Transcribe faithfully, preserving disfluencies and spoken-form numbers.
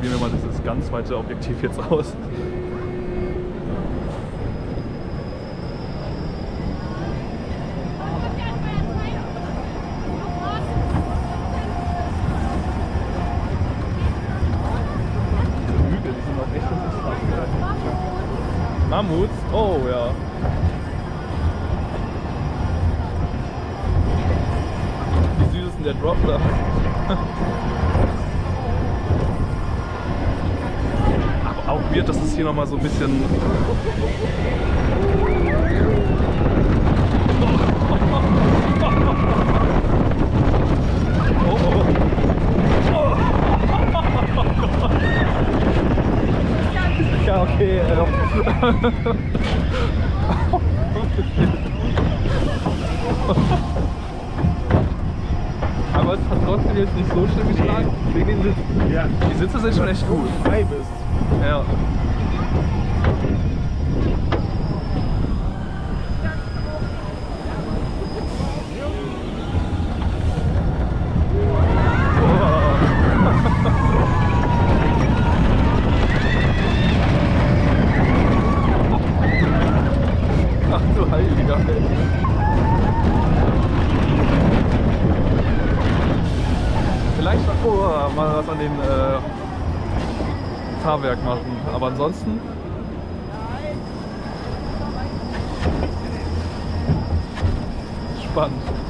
probieren wir mal dieses ganz weite Objektiv jetzt aus. Mammuts? Oh ja. Wie süß ist denn der Drop da? Aber auch weird, dass es hier nochmal so ein bisschen... Oh, oh. Ja, okay. Ähm. Aber es hat trotzdem jetzt nicht so schlimm geschlagen. Wegen den Sitzen. Ja. Die Sitze sind schon echt gut. Frei bist. Ja. Ach du Heiliger. Vielleicht mal, oh, mal was an den äh, Fahrwerk machen, aber ansonsten spannend.